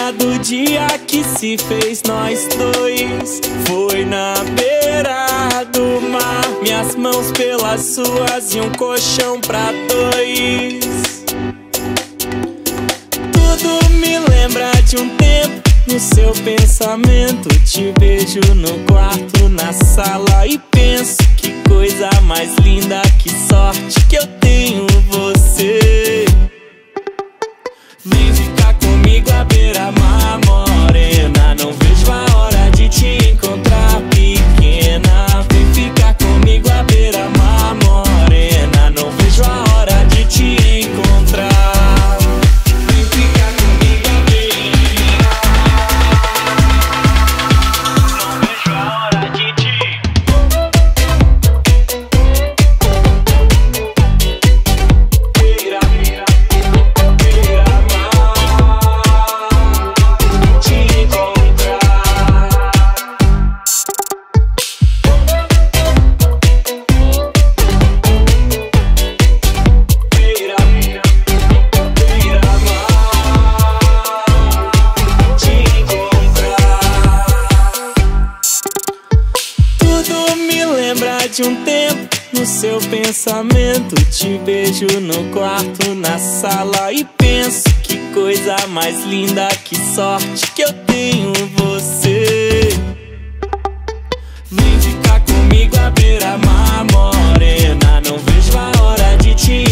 lembra do dia que se fez nós dois? Foi na beira do mar, minhas mãos pelas suas e um colchão pra dois. Tudo me lembra de um tempo no seu pensamento. Te vejo no quarto, na sala e penso: que coisa mais linda, que sorte que eu tenho você. Vem ficar comigo à beira-mar, morena. Não vejo a hora de te encontrar, pequena. Vem ficar comigo à beira-mar, morena. Não vejo a hora de te encontrar. Vem ficar comigo à beira-mar. Não vejo a hora de te de um tempo no seu pensamento. Te vejo no quarto, na sala e penso: que coisa mais linda, que sorte que eu tenho você. Vem ficar comigo à beira-mar, morena. Não vejo a hora de te